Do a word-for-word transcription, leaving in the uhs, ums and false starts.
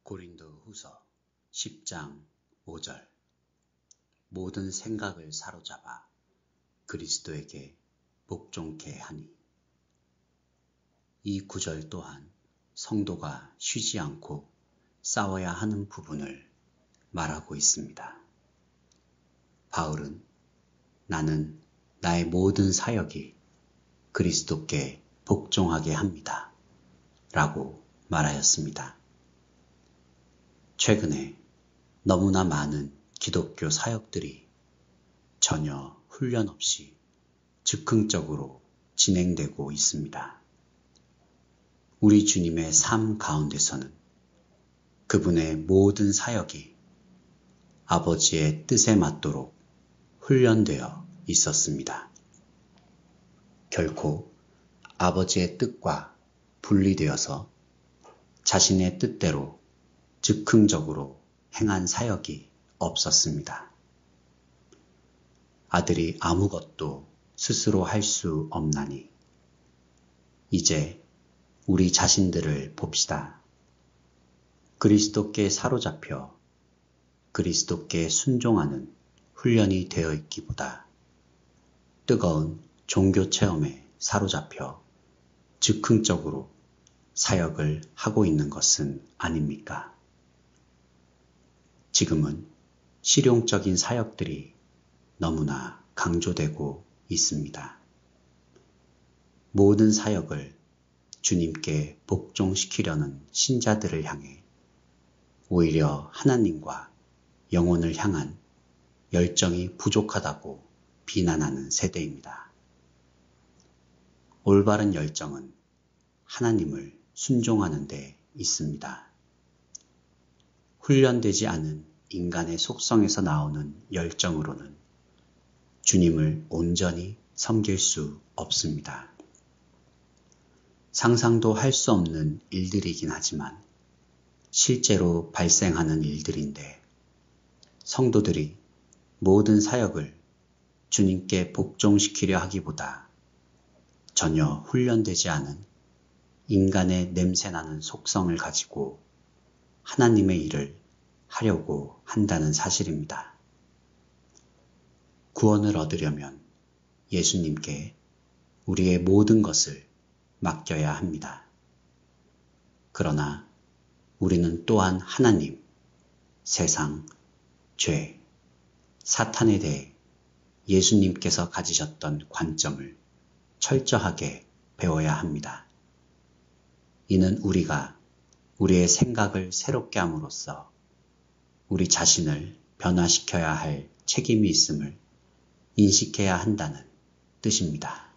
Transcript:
고린도후서 십 장 오 절 모든 생각을 사로잡아 그리스도에게 복종케 하니. 이 구절 또한 성도가 쉬지 않고 싸워야 하는 부분을 말하고 있습니다. 바울은 나는 나의 모든 사역이 그리스도께 복종하게 합니다. 라고 말하였습니다. 최근에 너무나 많은 기독교 사역들이 전혀 훈련 없이 즉흥적으로 진행되고 있습니다. 우리 주님의 삶 가운데서는 그분의 모든 사역이 아버지의 뜻에 맞도록 훈련되어 있었습니다. 결코 아버지의 뜻과 분리되어서 자신의 뜻대로 즉흥적으로 행한 사역이 없었습니다. 아들이 아무것도 스스로 할 수 없나니 이제 우리 자신들을 봅시다. 그리스도께 사로잡혀 그리스도께 순종하는 훈련이 되어 있기보다 뜨거운 종교 체험에 사로잡혀 즉흥적으로 사역을 하고 있는 것은 아닙니까? 지금은 실용적인 사역들이 너무나 강조되고 있습니다. 모든 사역을 주님께 복종시키려는 신자들을 향해 오히려 하나님과 영혼을 향한 열정이 부족하다고 비난하는 세대입니다. 올바른 열정은 하나님을 순종하는 데 있습니다. 훈련되지 않은 인간의 속성에서 나오는 열정으로는 주님을 온전히 섬길 수 없습니다. 상상도 할 수 없는 일들이긴 하지만 실제로 발생하는 일들인데 성도들이 모든 사역을 주님께 복종시키려 하기보다 전혀 훈련되지 않은 인간의 냄새나는 속성을 가지고 하나님의 일을 하려고 한다는 사실입니다. 구원을 얻으려면 예수님께 우리의 모든 것을 맡겨야 합니다. 그러나 우리는 또한 하나님, 세상, 죄, 사탄에 대해 예수님께서 가지셨던 관점을 철저하게 배워야 합니다. 이는 우리가 우리의 생각을 새롭게 함으로써 우리 자신을 변화시켜야 할 책임이 있음을 인식해야 한다는 뜻입니다.